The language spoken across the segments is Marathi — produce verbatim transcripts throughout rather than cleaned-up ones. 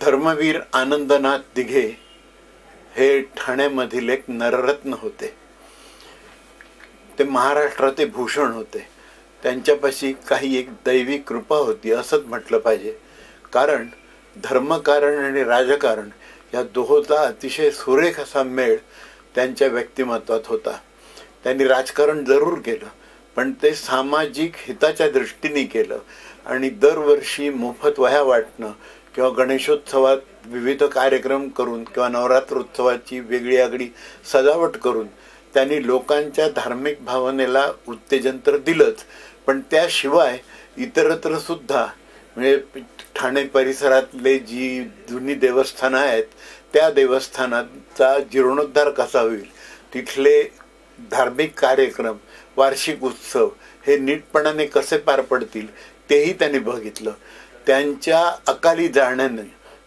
धर्मवीर आनंदनाथ दिघे हे ठाण्यामधील एक नररत्न होते। ते महाराष्ट्राचे भूषण होते। त्यांच्यापाशी काही एक दैवी कृपा होती असंच म्हटलं पाहिजे, कारण धर्मकारण आणि राजकारण या दोहोंचा अतिशय सुरेख असा मेळ त्यांच्या व्यक्तिमत्वात होता। त्यांनी राजकारण जरूर केलं, पण ते सामाजिक हिताच्या दृष्टीने केलं आणि दरवर्षी मोफत वह्या वाटणं किंवा गणेशोत्सवात विविध कार्यक्रम करून किंवा नवरात्रोत्सवाची वेगळी आगळी सजावट करून त्यांनी लोकांच्या धार्मिक भावनेला उत्तेजन तर दिलंच, पण त्याशिवाय इतरत्र सुद्धा म्हणजे ठाणे परिसरातले जी जुनी देवस्थानं आहेत त्या देवस्थानाचा जीर्णोद्धार कसा होईल, तिथले धार्मिक कार्यक्रम, वार्षिक उत्सव हे नीटपणाने कसे पार पडतील तेही त्यांनी बघितलं। त्यांच्या अकाली जाण्याने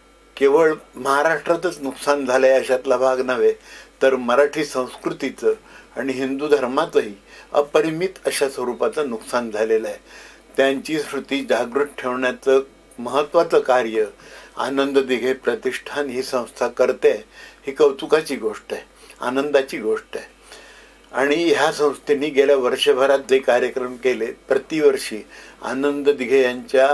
केवळ महाराष्ट्रातच नुकसान झालंय अशातला भाग नव्हे, तर मराठी संस्कृतीचं आणि हिंदू धर्माचंही अपरिमित अशा स्वरूपाचं नुकसान झालेलं आहे। त्यांची स्मृती जागृत ठेवण्याचं महत्त्वाचं कार्य आनंद दिघे प्रतिष्ठान ही संस्था करते, ही कौतुकाची गोष्ट आहे, आनंदाची गोष्ट आहे। आणि ह्या संस्थेने गेल्या वर्षभरात जे कार्यक्रम केले, प्रतिवर्षी आनंद दिघे यांच्या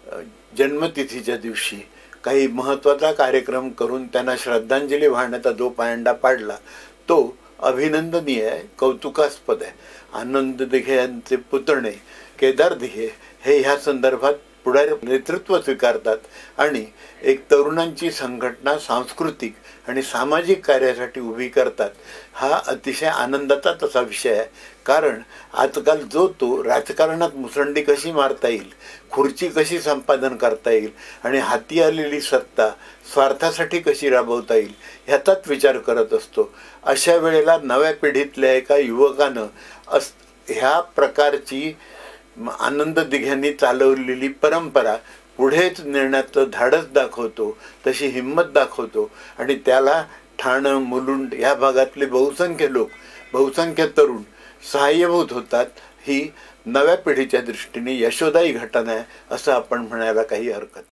जन्मतिथीच्या दिवशी काही महत्त्वाचा कार्यक्रम करून त्यांना श्रद्धांजली वाहण्याचा जो पायंडा पाडला तो अभिनंदनीय आहे, कौतुकास्पद आहे। आनंद दिघे यांचे पुतणे केदार दिघे हे ह्या संदर्भात पुढे नेतृत्व स्वीकारतात आणि एक तरुणांची संघटना सांस्कृतिक आणि सामाजिक कार्यासाठी उभी करतात। हा अतिशय आनंदाचा तसा विषय आहे, कारण आजकाल जो तो राजकारणात मुसंडी कशी मारता येईल, खुर्ची कशी संपादन करता येईल आणि हाती आलेली सत्ता स्वार्थासाठी कशी राबवता येईल ह्याचाच विचार करत असतो। अशा वेळेला नव्या पिढीतल्या एका युवकानं अस ह्या प्रकारची आनंद दिघ्यांनी चालवलेली परंपरा पुढेच नेण्याचं धाडस दाखवतो, तशी हिंमत दाखवतो आणि त्याला ठाणं, मुलुंड या भागातले बहुसंख्य लोक, बहुसंख्य तरुण सहाय्यभूत होतात। ही नव्या पिढीच्या दृष्टीने यशोदायी घटना आहे असं आपण म्हणायला काही हरकत